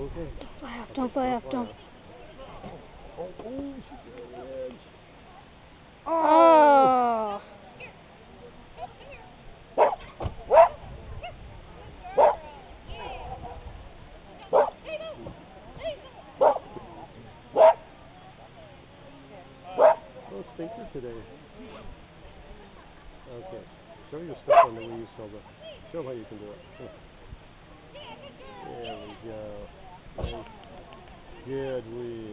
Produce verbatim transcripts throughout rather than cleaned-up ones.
okay. Don't fly off, don't fly off, don't. Oh, oh, she's on the edge. Oh! No stinker today. Okay. Show your stuff on the Refusal. Show how you can do it. There we go. Nice. Good weave.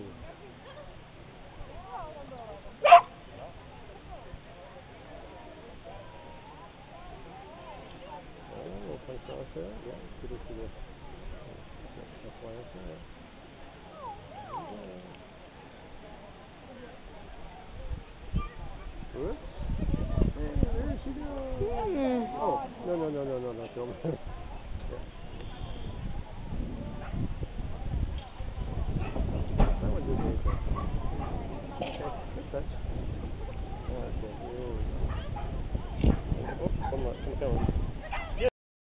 Oh, we'll come across there. Yeah, get it to the that's why it's there. Whoops. Hey, there she goes. Mm. Oh, no, no, no, no, no, no, film. Yeah. That one did make it. Okay, good touch. Okay, here we go. Oh, one more, one coming.